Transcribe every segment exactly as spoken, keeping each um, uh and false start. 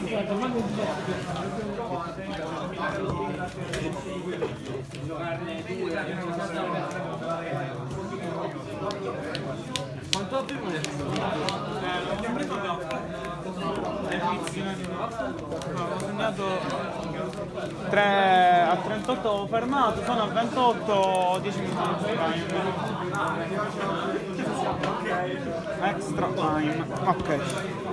Quanto prima è ho segnato tre a trentotto, ho fermato, sono a ventotto, dieci minuti extra time. Ok.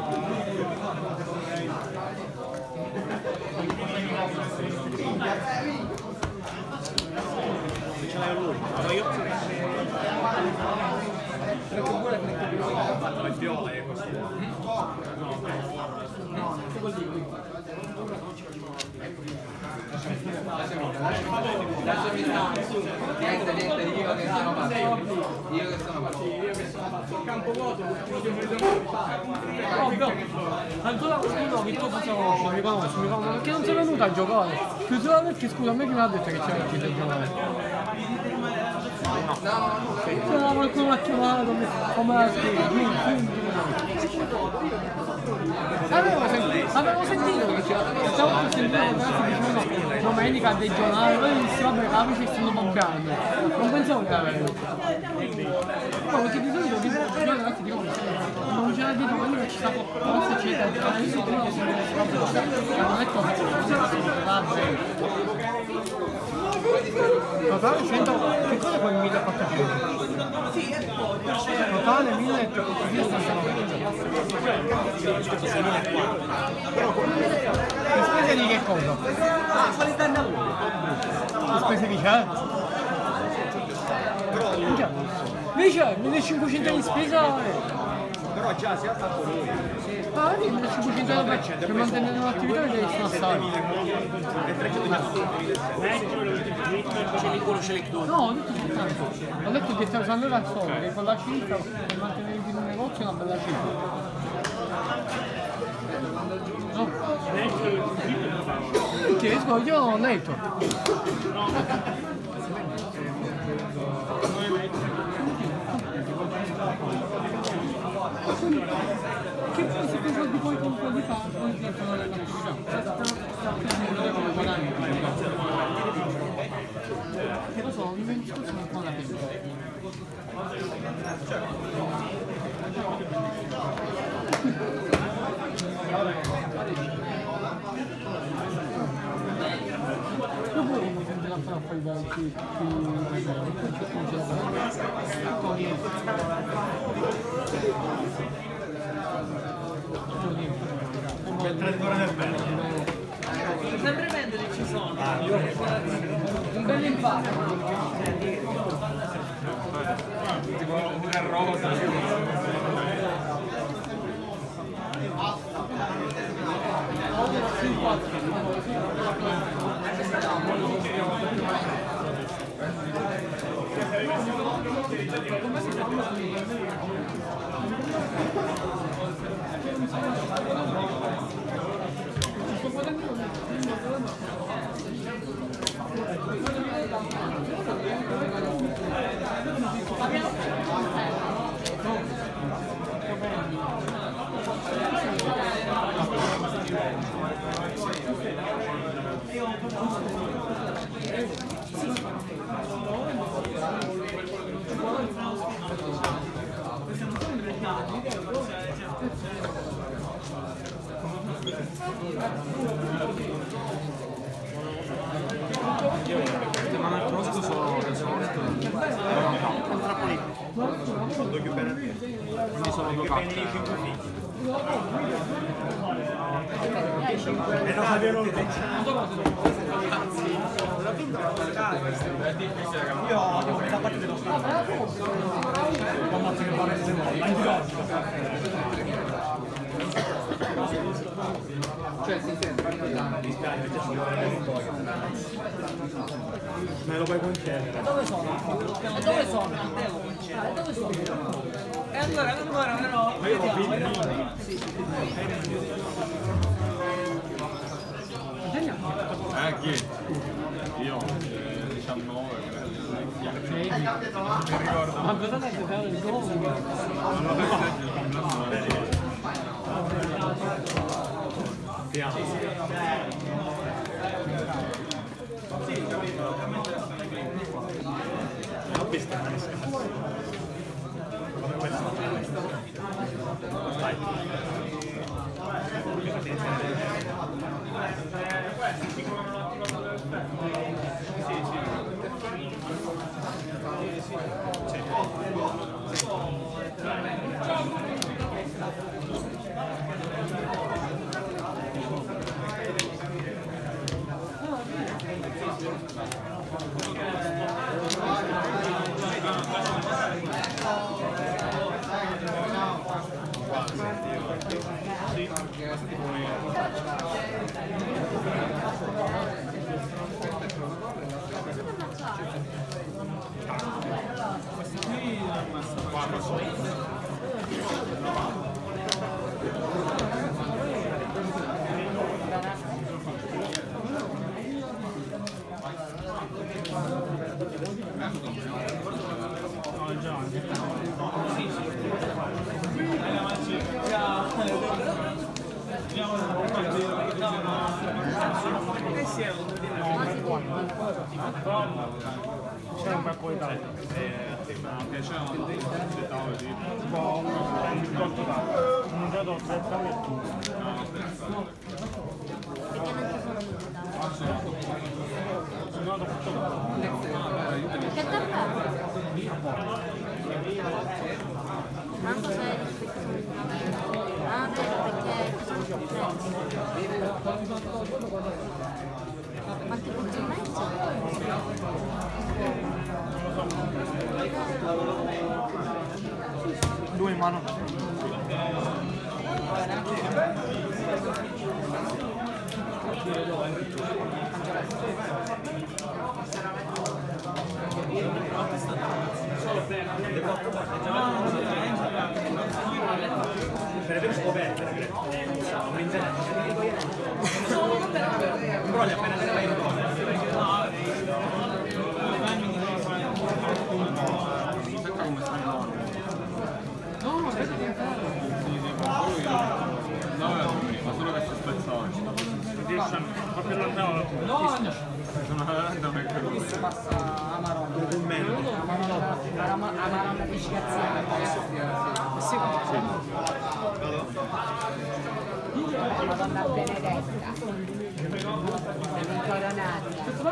Ce l'hai lui? Ma io perché vuole che ho fatto le fiole questo. No, che vuol dire? Adesso mi sta niente, niente, io che sono pazzo. Io che sono pazzo. Io che sono pazzo. Campo vuoto, ovvio. Ancora qualcuno che tu facciamo conosci, mi conosci, mi conosci, perché non sei venuto a giocare. Più solo perché scusa, a me che mi ha detto che c'era qui da giocare. No, qualcuno mi ha chiamato, come la scrivi, avevo sentito, avevo sentito che c'era, stavo sentendo che ragazzi dicevano domenica dei giornali, poi dissi vabbè capisci che stanno bombeando, non pensavo che l'avevo. Poi perché di solito tipo, io ragazzi dico non c'era di domenica ci sta qualcosa eccetera, adesso tu non sei non è cosa che va bene. Totale cento, che cosa poi mille quattrocento? Totale mille e le spese di che cosa? Ah, qualità del lavoro. Le spese di c'è? Invece millecinquecento di spesa. Però già si è fatto lui. Ah, vedi, millecinquecento euro per mantenere un'attività che devi stare. E trecento ce li quello ce li tu. No, ho detto soltanto. Ho detto che stiamo usando da solo, che con la cifra per mantenere in un negozio è una bella cifra. No. Che sbaglio, io ho letto. Che poi se penso di poi con quelli fa, poi diventano le che lo so, non mi discorso un po' la pena. Dopo come sente la fare poi da qui, poi c'è come c'è la C'è il traditore del bene. sempre vendere ci sono. Un bel impatto. Tipo una rosa. Settimana prossima sono da solito contra Poli. Molto più bene a te. Quindi sono due carte. E non avevo il io devo metà parte dello stato. Quando si fa le Cioè si sente, me lo puoi concedere. Dove sono? E dove sono? Devo concedere. Dove sono? E allora, allora però. Ma io ho vinto. Eh chi? Io eh, diciannove, Mi ricordo. Ma cosa stai giocando di corso? non avevo letto il compleanno. Vediamo. L'ho vista, non è scappata. Come questo. Vai. C'è un bel po' di tanto. Che c'è un tavolo di... Un conto tavolo. Un gioco tre tavoli e tu. No, dopo Che tappà? Manco sei ah, perché quanti punti e mezzo? due in mano. Per aver scoperto, non interessa. Però li appena se vai in No, aspetta che entrare. No, ma solo che si spezzava. Ma per lontano No, Sono da me che lo passa Amarone. con meno. Amarone di scazzare. Sì. Madonna Benedetta, incoronata.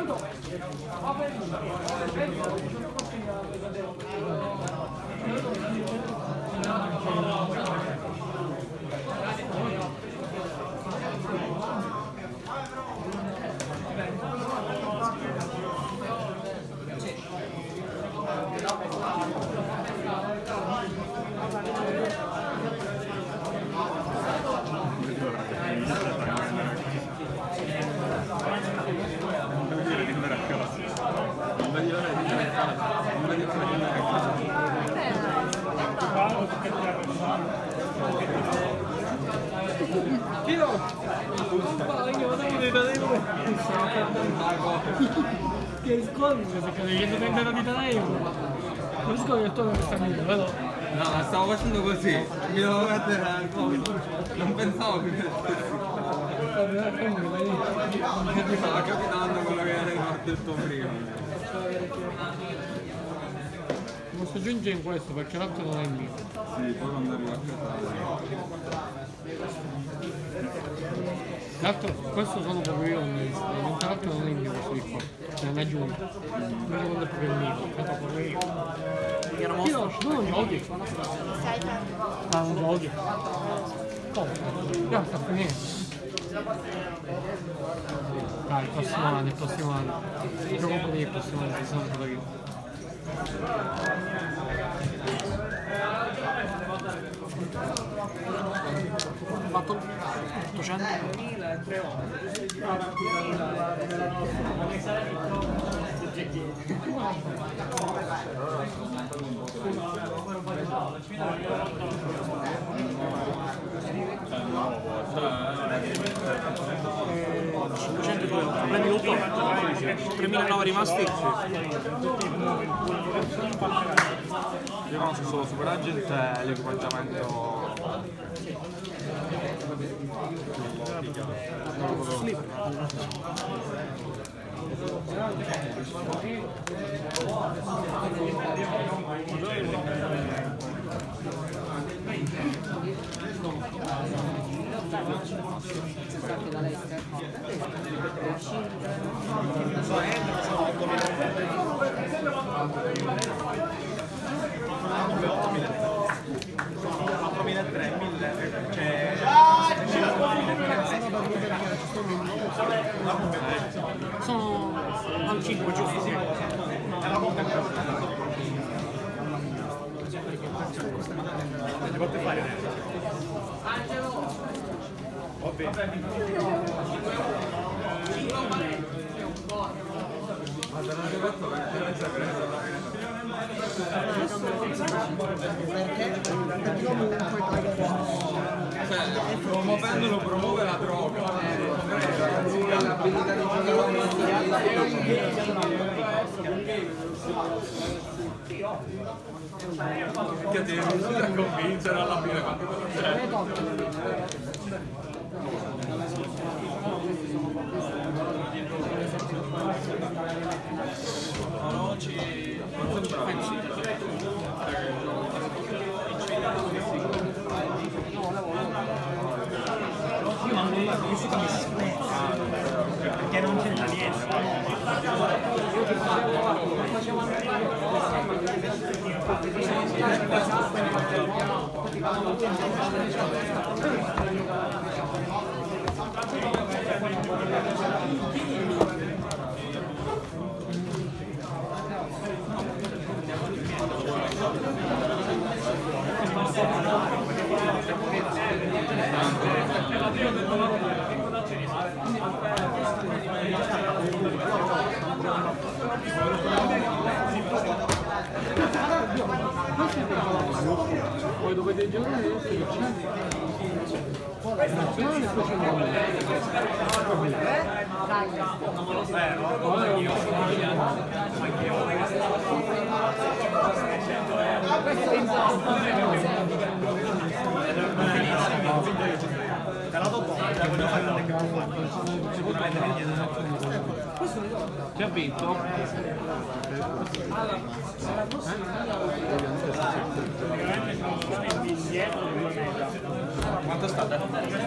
Che scoglio se credendo che andare di Tanaevo. Non scoglio il tuo questa amica, vero? No, stavo facendo così, mi devo mettere al comodo. Non pensavo che mi stava capitando quello che ho detto prima. Posso aggiungere in questo perché l'altro non è mio. Sì, poi quando arrivo a casa. L'altro, questo sono proprio io, mentre l'altro non è mio questo di qua. Se ne aggiungo. Non quando è proprio il mio, questo è proprio io. Io tu non giochi. Ah, non giochi. Oh, già sta finendo. Dai, il prossimo anno, il prossimo anno. Gioco un po' di il prossimo anno, ci sono stato io. Fatto ottocento cinquecento euro, prendi tutto, tremilanove rimasti. Io conosco solo Super Agent e l'equipaggiamento. Sono al cinque, giusto? Sì. Ti potete fare? Va bene. Cioè, promuovendolo promuove la droga. L'abilità di Perché ti riuscite a convincere alla fine quanto c'è? No, ci... non Io non ho riuscito a mi spezza perché non c'entra niente. Poi dovete giocare adesso che c'è nazionale poi c'è il mondo. Te la do poco, te la voglio fare anche più Chi ha vinto? Quanto state?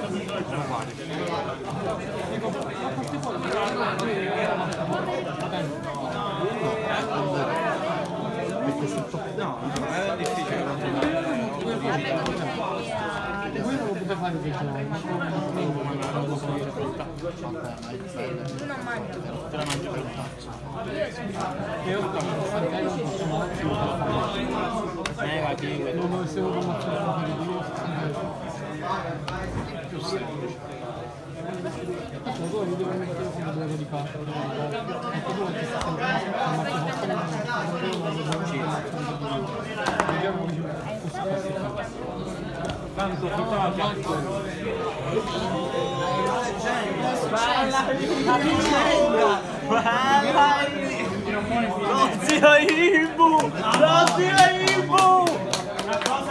No, è difficile. Voi non lo potete fare che Tu non mangi. Te la mangio per un cazzo. io non posso fare non posso Eh, va bene. non lo se lo faccio fare più semplice. Poi devo mettere come due di fatto. Ecco due che sta tanto Balla la vicenda! Balla! Lo zio Ibu! Lo zio Ibu! Una cosa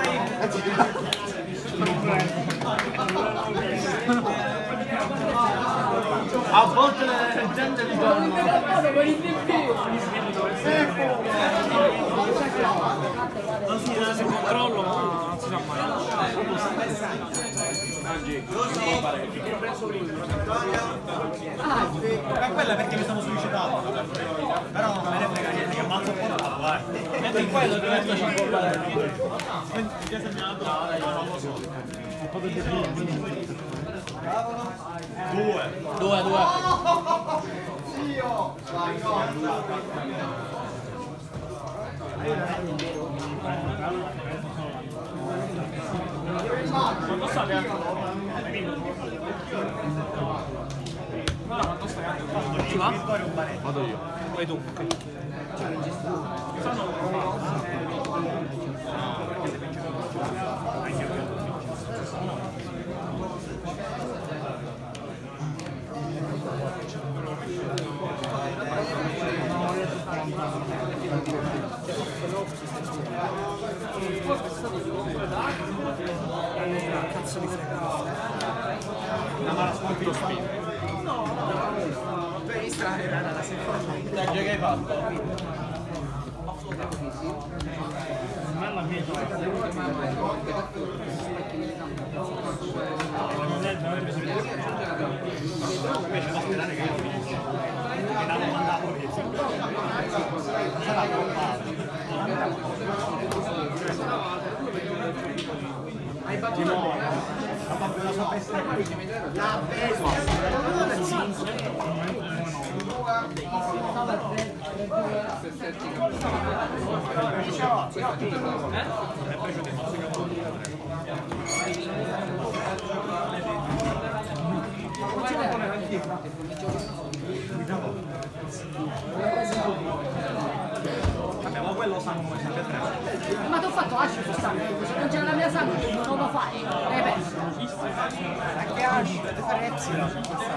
a volte la gente li danno non si dà il controllo ma non si sa mai. Ma quella perché mi sono suicidato, però non me ne frega niente, che ammazzo un po' da parlare. Mentre in quello ti metto un po' parlare. Ti ha segnato? Non lo so. Un po' di due. Due, due. Io! Quanto sta Ci va? Vado io. Vai tu. Cazzo di fregata. La mala sconfitta. tutto spinto. Tu hai visto la seconda che hai fatto? Non la mia. Invece può sperare che io finisco. E la mandavo via. Sarà troppo. Hai fatto una ha fatto una sua festa l'ha preso vabbè, ma quello sanno come sempre tre. Ma ti ho fatto Ash su sangue, se non c'è la mia sangue non lo fai, hai perso. Anche Ash, ti fare Epsilon.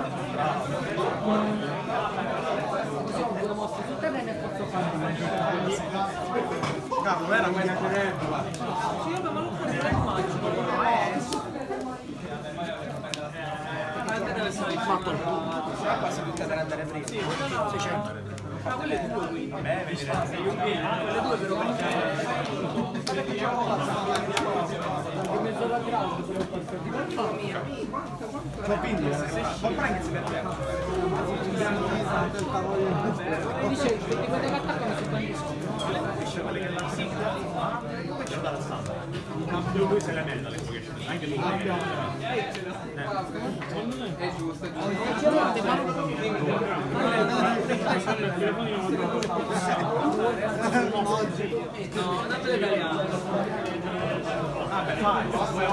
Così ho mosso sul terreno e posso fare. Cavolo, era quella che era. Sì, vabbè, ma non puoi dire immagino. Anche deve essere il fatto il punto. Sarà quasi tutta per andare prima. Sì, seicento. Ma quelle due quindi. Beh, vedete. Quelle due però. In mezzo alla grande però C'ho quindi, compra anche se per dice che di quelle che attaccano si quanti sono. Esce quelle che l'hanno esce dalla stampa. Lui se la mette anche lui. È giusto, è No, non te le cariamo. Vabbè, fai.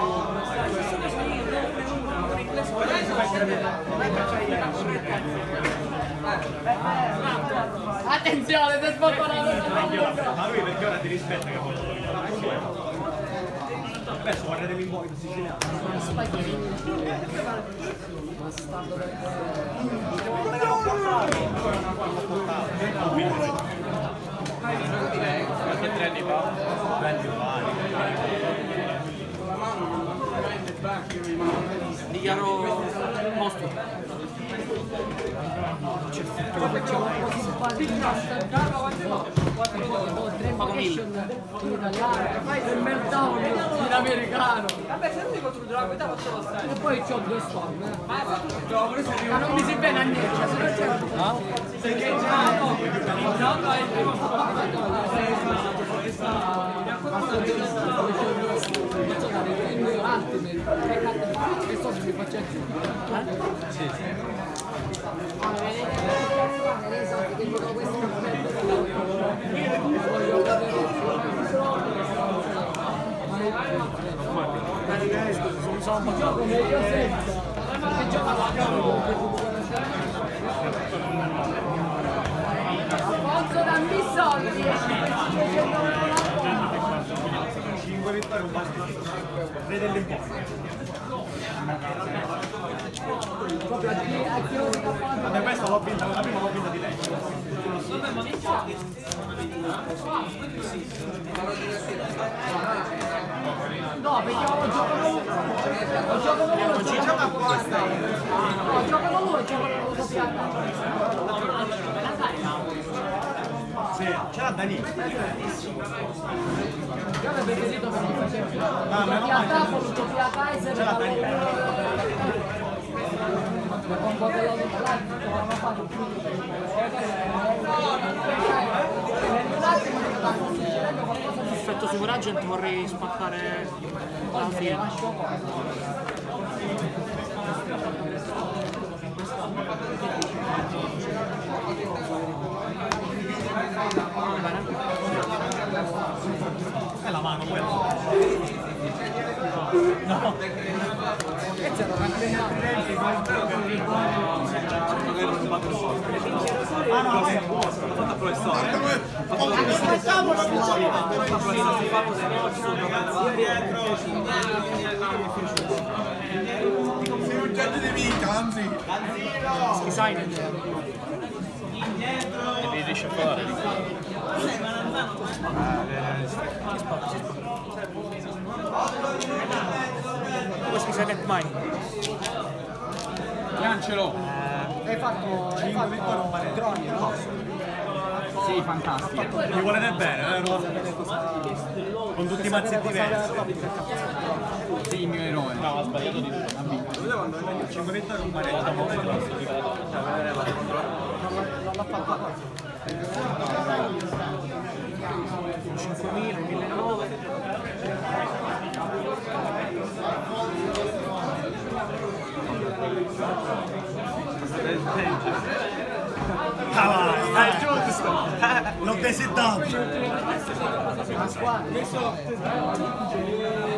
Attenzione, sei sbocconato! Ma lui perché ora ti rispetta che poi adesso guarda dell'invoglio siciliano. Bastardo per qualche tre anni fa? venti dichiaro mostro. C'è così sbagliato. Tre vacation in italiano, il meltdown in americano. Vabbè, senti contro la metà faccio lo stesso. E poi c'ho due storm. Ma non mi si vede a niente, se non c'è no? Sei che già no, no, è il primo che so se mi faccio anche sì, sì. Sono gioco meglio senza perché gioca la Alfonso dammi i soldi cinque vittorie un basso tre dell'invoglio. Vabbè, questa l'ho vinta, la prima l'ho vinta di lei. no, perché ho giocato ho giocato con lui ho giocato apposta ho giocato con lui ho giocato con Sì, c'era Danilo. io avevo preferito per mi faceva Ah, ma no, Piatà, Pia Kaiser c'era Danilo. un po' quello di Blanco non ho fatto più Effetto Superagent vorrei spaccare alla fine. È la mano quella. No. Ah no, è buono, l'ha fatto professore. Sei un oggetto di vita, anzi. Silent. E li riesce a fare. Si spacca, si spacca. Questo è Silent Mine. Lancialo! Hai fatto... Hai cinque vittorie, un pareggio. Croni, no? Sì, fantastico. Mi volete bene, vero? Con tutti i mazzetti diversi. Sì, il mio eroe. No, ho sbagliato di tutto. cinque vittorie, un pareggio. L'ha fatto cinquemila, millenovecento. Ah, vai, dai, giusto! L'ho desiderato! la squadra.